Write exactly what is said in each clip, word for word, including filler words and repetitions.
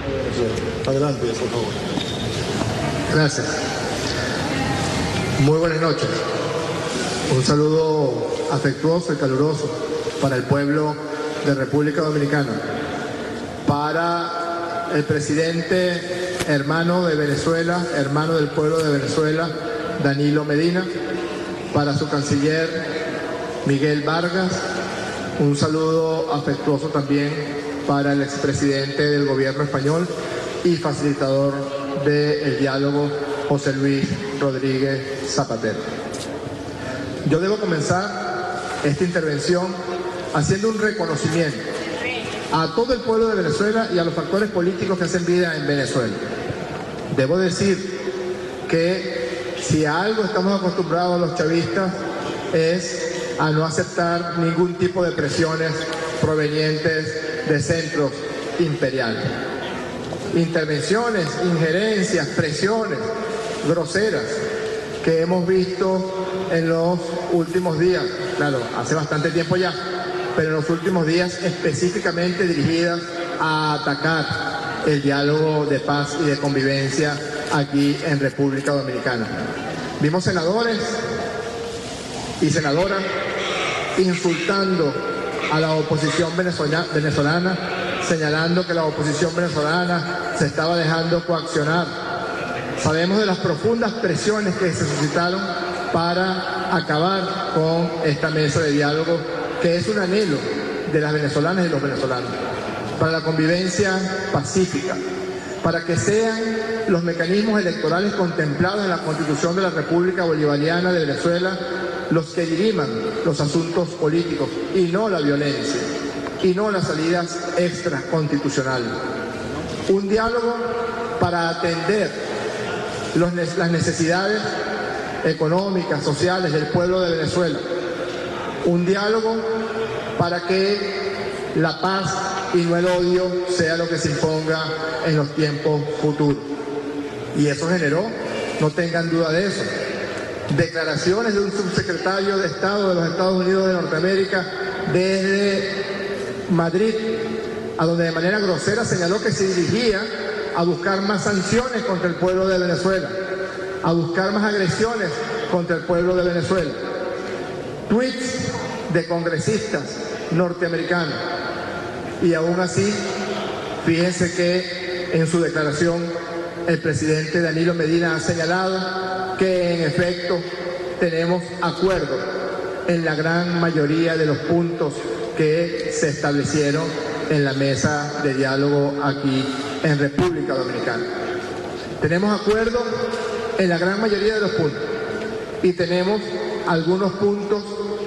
de Venezuela. Adelante, por favor. Gracias. Muy buenas noches. Un saludo afectuoso y caluroso para el pueblo de República Dominicana, para el presidente hermano de Venezuela, hermano del pueblo de Venezuela, Danilo Medina, para su canciller Miguel Vargas. Un saludo afectuoso también para el expresidente del gobierno español y facilitador del diálogo, José Luis Rodríguez Zapatero. Yo debo comenzar esta intervención haciendo un reconocimiento a todo el pueblo de Venezuela y a los factores políticos que hacen vida en Venezuela. Debo decir que si a algo estamos acostumbrados los chavistas es a no aceptar ningún tipo de presiones provenientes de centros imperiales. Intervenciones, injerencias, presiones groseras que hemos visto en los últimos días, claro, hace bastante tiempo ya, pero en los últimos días específicamente dirigidas a atacar el diálogo de paz y de convivencia aquí en República Dominicana. Vimos senadores y senadoras insultando a la oposición venezolana, señalando que la oposición venezolana se estaba dejando coaccionar. Sabemos de las profundas presiones que se suscitaron para acabar con esta mesa de diálogo, que es un anhelo de las venezolanas y los venezolanos, para la convivencia pacífica, para que sean los mecanismos electorales contemplados en la Constitución de la República Bolivariana de Venezuela los que diriman los asuntos políticos y no la violencia, y no las salidas extraconstitucionales. Un diálogo para atender los, las necesidades económicas, sociales del pueblo de Venezuela. Un diálogo para que la paz y no el odio sea lo que se imponga en los tiempos futuros. Y eso generó, no tengan duda de eso, declaraciones de un subsecretario de Estado de los Estados Unidos de Norteamérica desde Madrid, a donde de manera grosera señaló que se dirigía a buscar más sanciones contra el pueblo de Venezuela, a buscar más agresiones contra el pueblo de Venezuela. Tweets de congresistas norteamericanos. Y aún así, fíjense que en su declaración el presidente Danilo Medina ha señalado que en efecto tenemos acuerdo en la gran mayoría de los puntos que se establecieron en la mesa de diálogo aquí en República Dominicana. Tenemos acuerdo en la gran mayoría de los puntos y tenemos algunos puntos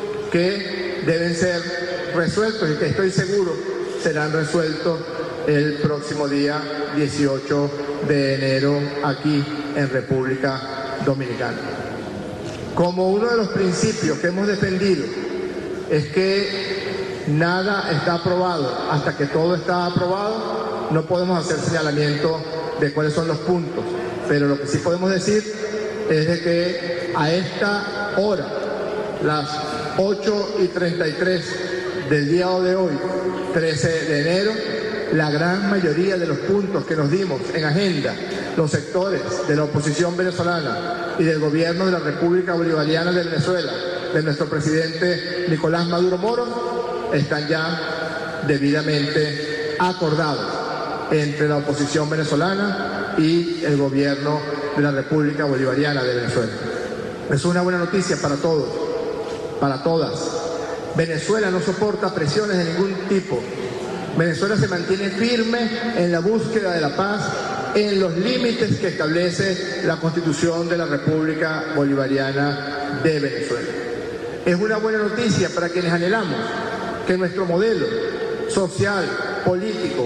que deben ser resueltos y que estoy seguro serán resueltos el próximo día dieciocho de enero aquí en República Dominicana. Como uno de los principios que hemos defendido es que nada está aprobado hasta que todo está aprobado, no podemos hacer señalamiento de cuáles son los puntos, pero lo que sí podemos decir es de que a esta hora, las ocho y treinta y tres del día de hoy, trece de enero, la gran mayoría de los puntos que nos dimos en agenda, los sectores de la oposición venezolana y del gobierno de la República Bolivariana de Venezuela, de nuestro presidente Nicolás Maduro Moro, están ya debidamente acordados entre la oposición venezolana y el gobierno de la República Bolivariana de Venezuela. Es una buena noticia para todos, para todas. Venezuela no soporta presiones de ningún tipo. Venezuela se mantiene firme en la búsqueda de la paz en los límites que establece la Constitución de la República Bolivariana de Venezuela. Es una buena noticia para quienes anhelamos que nuestro modelo social, político,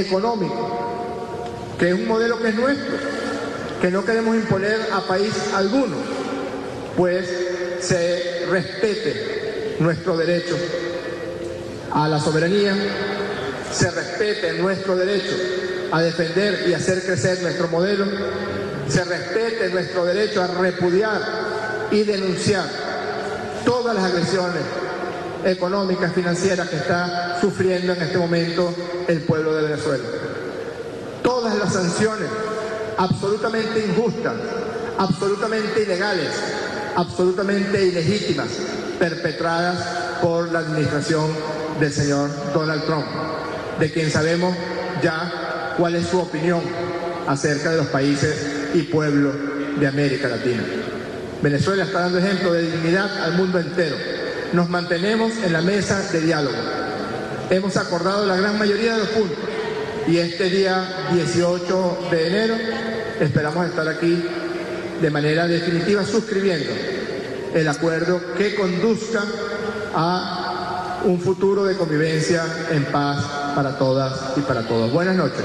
económico, que es un modelo que es nuestro, que no queremos imponer a país alguno, pues se respete nuestro derecho a la soberanía, se respete nuestro derecho a defender y hacer crecer nuestro modelo, se respete nuestro derecho a repudiar y denunciar todas las agresiones económicas, financieras que está sufriendo en este momento el pueblo de Venezuela. todas las sanciones absolutamente injustas, absolutamente ilegales, absolutamente ilegítimas, perpetradas por la administración del señor Donald Trump, de quien sabemos ya cuál es su opinión acerca de los países y pueblos de América Latina. Venezuela está dando ejemplo de dignidad al mundo entero. Nos mantenemos en la mesa de diálogo. Hemos acordado la gran mayoría de los puntos y este día dieciocho de enero esperamos estar aquí de manera definitiva suscribiendo el acuerdo que conduzca a un futuro de convivencia en paz para todas y para todos. Buenas noches.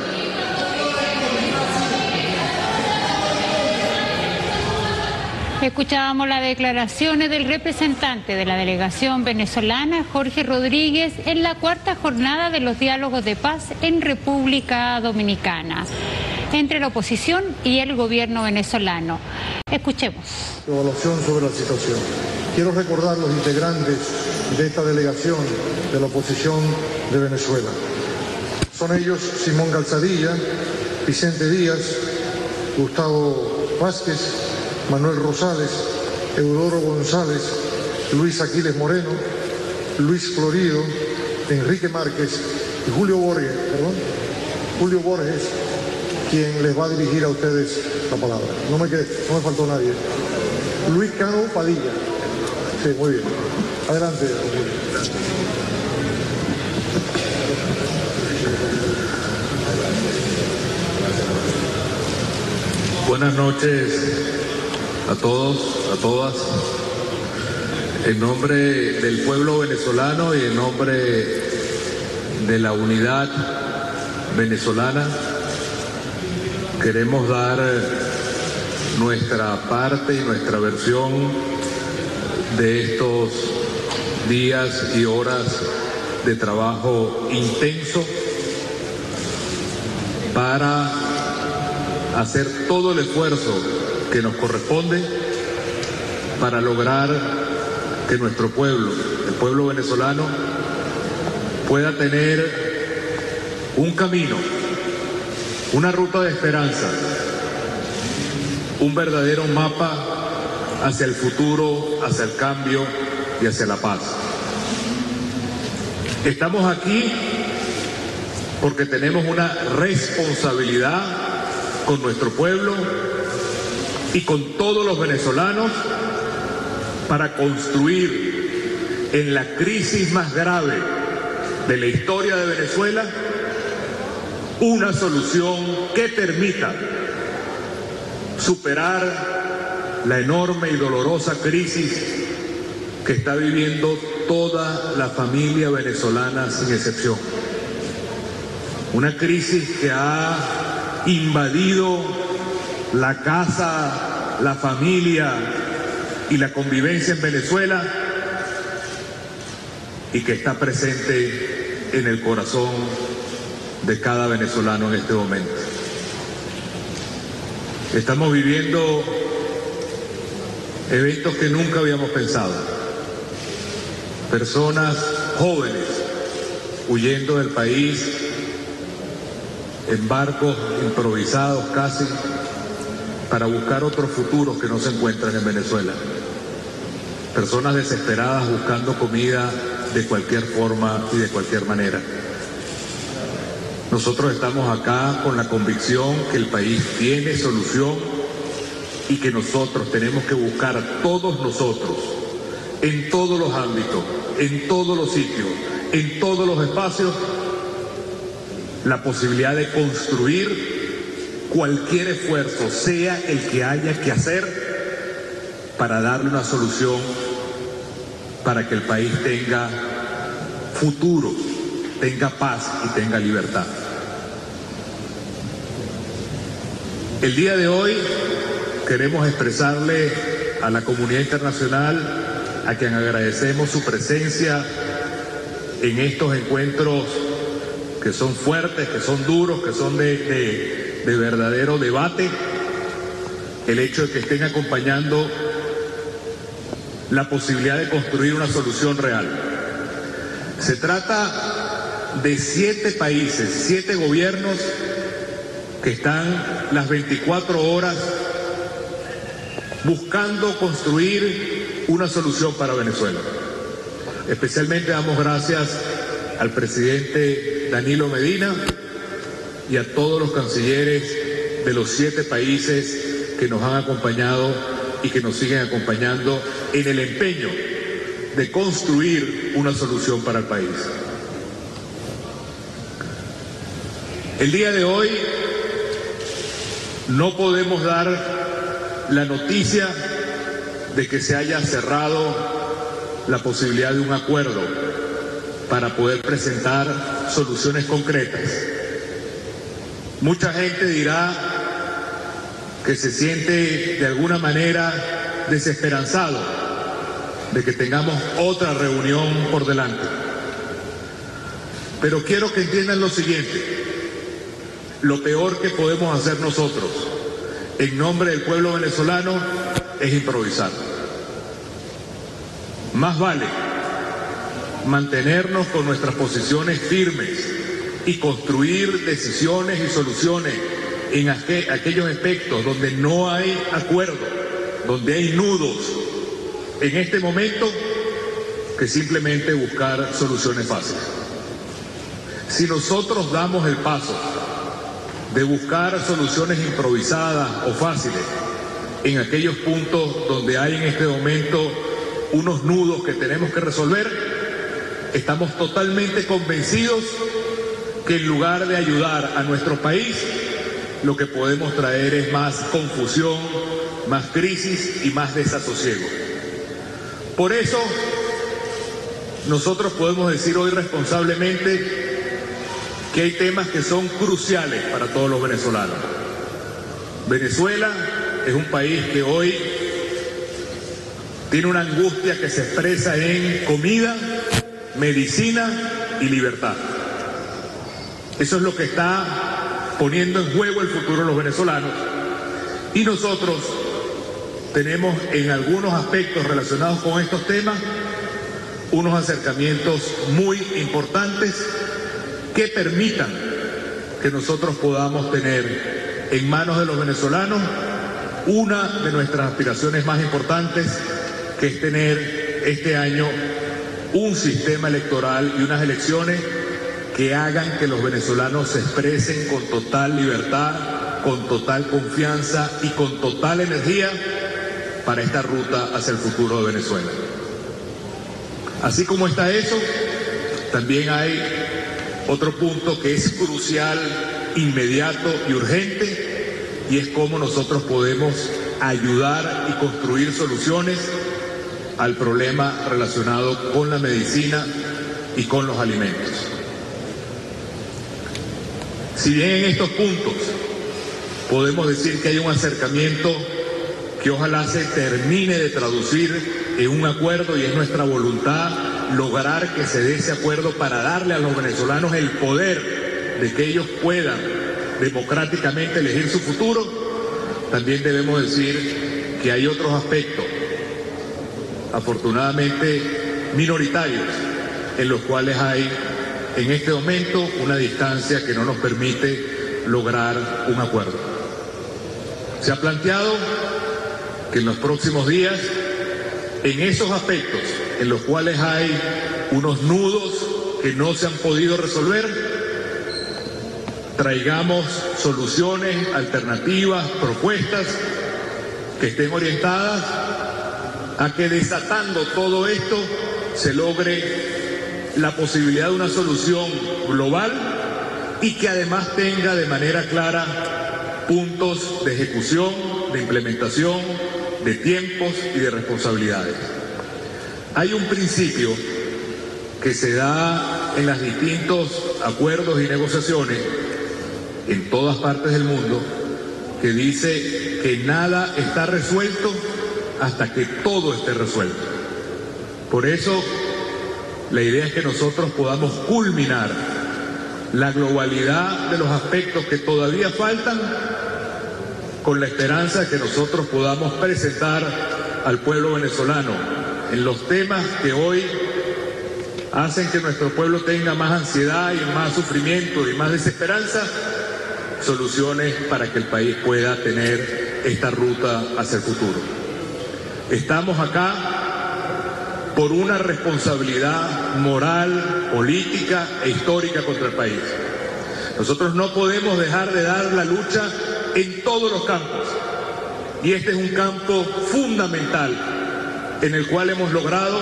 Escuchábamos las declaraciones del representante de la delegación venezolana, Jorge Rodríguez, en la cuarta jornada de los diálogos de paz en República Dominicana, entre la oposición y el gobierno venezolano. Escuchemos. Evaluación sobre la situación. Quiero recordar los integrantes de esta delegación de la oposición de Venezuela. Son ellos Simón Calzadilla, Vicente Díaz, Gustavo Vázquez, Manuel Rosales, Eudoro González, Luis Aquiles Moreno, Luis Florido, Enrique Márquez y Julio Borges, perdón, Julio Borges, quien les va a dirigir a ustedes la palabra. No me quedé, no me faltó nadie. Luis Cano Padilla. Sí, muy bien. Adelante. Buenas noches a todos, a todas. En nombre del pueblo venezolano y en nombre de la unidad venezolana, queremos dar nuestra parte y nuestra versión de estos días y horas de trabajo intenso para hacer todo el esfuerzo que nos corresponde para lograr que nuestro pueblo, el pueblo venezolano, pueda tener un camino, una ruta de esperanza, un verdadero mapa hacia el futuro, hacia el cambio y hacia la paz. Estamos aquí porque tenemos una responsabilidad con nuestro pueblo y con todos los venezolanos para construir en la crisis más grave de la historia de Venezuela una solución que permita superar la enorme y dolorosa crisis que está viviendo toda la familia venezolana sin excepción. Una crisis que ha invadido la casa, la familia y la convivencia en Venezuela y que está presente en el corazón de cada venezolano en este momento. Estamos viviendo eventos que nunca habíamos pensado. Personas jóvenes huyendo del país en barcos improvisados casi para buscar otros futuros que no se encuentran en Venezuela. Personas desesperadas buscando comida de cualquier forma y de cualquier manera. Nosotros estamos acá con la convicción que el país tiene solución y que nosotros tenemos que buscar todos nosotros, en todos los ámbitos, en todos los sitios, en todos los espacios, la posibilidad de construir cualquier esfuerzo, sea el que haya que hacer, para darle una solución para que el país tenga futuro, tenga paz y tenga libertad. El día de hoy queremos expresarle a la comunidad internacional, a quien agradecemos su presencia en estos encuentros que son fuertes, que son duros, que son de, de, de verdadero debate, el hecho de que estén acompañando la posibilidad de construir una solución real. Se trata de siete países, siete gobiernos que están las veinticuatro horas buscando construir una solución para Venezuela. Especialmente damos gracias al presidente Danilo Medina y a todos los cancilleres de los siete países que nos han acompañado y que nos siguen acompañando en el empeño de construir una solución para el país. El día de hoy no podemos dar la noticia de que se haya cerrado la posibilidad de un acuerdo para poder presentar soluciones concretas. Mucha gente dirá que se siente de alguna manera desesperanzado de que tengamos otra reunión por delante. Pero quiero que entiendan lo siguiente: lo peor que podemos hacer nosotros en nombre del pueblo venezolano es improvisar. Más vale mantenernos con nuestras posiciones firmes y construir decisiones y soluciones en aqu- aquellos aspectos donde no hay acuerdo, donde hay nudos en este momento, que simplemente buscar soluciones fáciles. Si nosotros damos el paso de buscar soluciones improvisadas o fáciles en aquellos puntos donde hay en este momento unos nudos que tenemos que resolver, estamos totalmente convencidos que en lugar de ayudar a nuestro país, lo que podemos traer es más confusión, más crisis y más desasosiego. Por eso, nosotros podemos decir hoy responsablemente que hay temas que son cruciales para todos los venezolanos. Venezuela es un país que hoy tiene una angustia que se expresa en comida, medicina y libertad. Eso es lo que está poniendo en juego el futuro de los venezolanos. Y nosotros tenemos en algunos aspectos relacionados con estos temas unos acercamientos muy importantes que permitan que nosotros podamos tener en manos de los venezolanos una de nuestras aspiraciones más importantes, que es tener este año un sistema electoral y unas elecciones que hagan que los venezolanos se expresen con total libertad, con total confianza y con total energía para esta ruta hacia el futuro de Venezuela. Así como está eso, también hay otro punto que es crucial, inmediato y urgente, y es cómo nosotros podemos ayudar y construir soluciones al problema relacionado con la medicina y con los alimentos. Si bien en estos puntos podemos decir que hay un acercamiento que ojalá se termine de traducir en un acuerdo, y es nuestra voluntad lograr que se dé ese acuerdo para darle a los venezolanos el poder de que ellos puedan democráticamente elegir su futuro, también debemos decir que hay otros aspectos, afortunadamente minoritarios, en los cuales hay en este momento una distancia que no nos permite lograr un acuerdo. Se ha planteado que en los próximos días, en esos aspectos en los cuales hay unos nudos que no se han podido resolver, traigamos soluciones, alternativas, propuestas que estén orientadas a que, desatando todo esto, se logre la posibilidad de una solución global y que además tenga de manera clara puntos de ejecución, de implementación, de tiempos y de responsabilidades. Hay un principio que se da en los distintos acuerdos y negociaciones en todas partes del mundo, que dice que nada está resuelto hasta que todo esté resuelto. Por eso, la idea es que nosotros podamos culminar la globalidad de los aspectos que todavía faltan, con la esperanza de que nosotros podamos presentar al pueblo venezolano en los temas que hoy hacen que nuestro pueblo tenga más ansiedad y más sufrimiento y más desesperanza, soluciones para que el país pueda tener esta ruta hacia el futuro. Estamos acá por una responsabilidad moral, política e histórica contra el país. Nosotros no podemos dejar de dar la lucha en todos los campos. Y este es un campo fundamental en el cual hemos logrado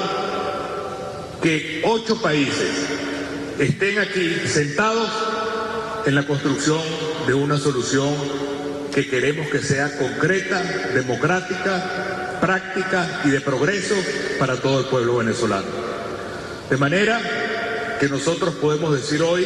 que ocho países estén aquí sentados en la construcción de una solución que queremos que sea concreta, democrática, práctica y de progreso para todo el pueblo venezolano. De manera que nosotros podemos decir hoy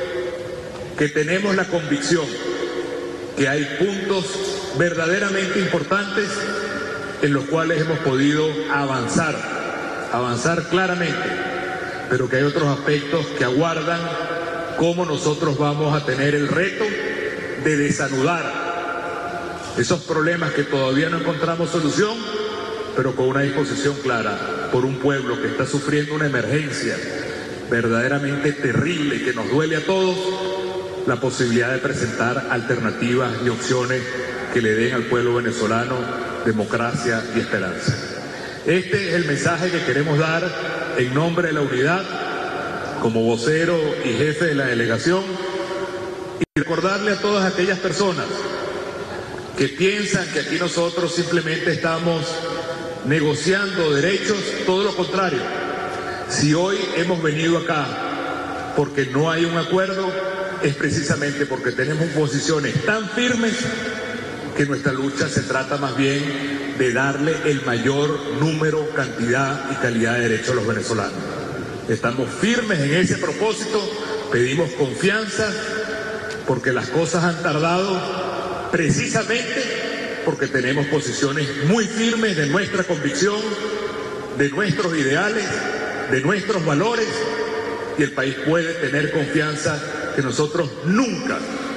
que tenemos la convicción que hay puntos verdaderamente importantes en los cuales hemos podido avanzar, avanzar claramente, pero que hay otros aspectos que aguardan cómo nosotros vamos a tener el reto de desanudar esos problemas que todavía no encontramos solución, pero con una disposición clara por un pueblo que está sufriendo una emergencia verdaderamente terrible que nos duele a todos, la posibilidad de presentar alternativas y opciones que le den al pueblo venezolano democracia y esperanza. Este es el mensaje que queremos dar en nombre de la unidad, como vocero y jefe de la delegación, y recordarle a todas aquellas personas que piensan que aquí nosotros simplemente estamos negociando derechos, todo lo contrario. Si hoy hemos venido acá porque no hay un acuerdo, es precisamente porque tenemos posiciones tan firmes que nuestra lucha se trata más bien de darle el mayor número, cantidad y calidad de derechos a los venezolanos. Estamos firmes en ese propósito, pedimos confianza porque las cosas han tardado precisamente porque tenemos posiciones muy firmes de nuestra convicción, de nuestros ideales, de nuestros valores, y el país puede tener confianza que nosotros nunca,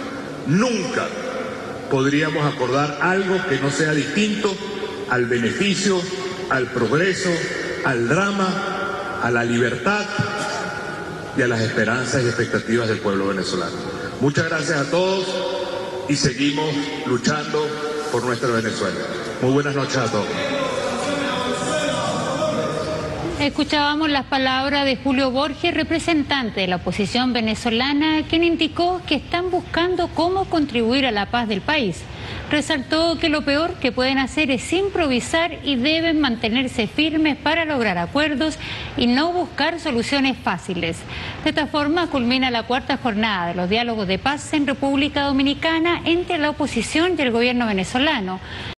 nunca podríamos acordar algo que no sea distinto al beneficio, al progreso, al drama, a la libertad y a las esperanzas y expectativas del pueblo venezolano. Muchas gracias a todos y seguimos luchando por nuestra Venezuela. Muy buenas noches a todos. Escuchábamos las palabras de Julio Borges, representante de la oposición venezolana, quien indicó que están buscando cómo contribuir a la paz del país. Resaltó que lo peor que pueden hacer es improvisar y deben mantenerse firmes para lograr acuerdos y no buscar soluciones fáciles. De esta forma culmina la cuarta jornada de los diálogos de paz en República Dominicana entre la oposición y el gobierno venezolano.